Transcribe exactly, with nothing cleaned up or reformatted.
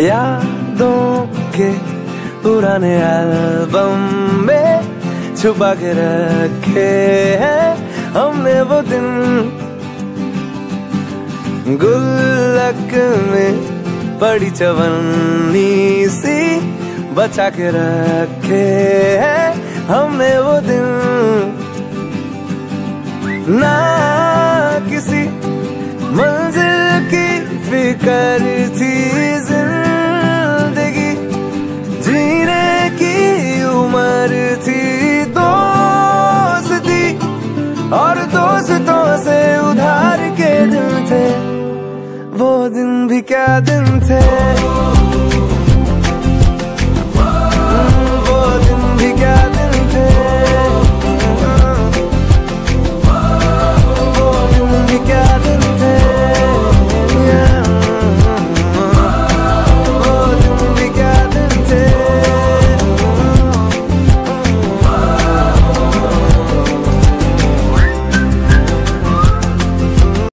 यादों के पुराने एल्बम में छुपा के रखे हैं हमने वो दिन, गुल्लक में पड़ी चवन्नी सी बचा के रखे हैं हमने वो दिन। ना किसी मंजिल की फिक्र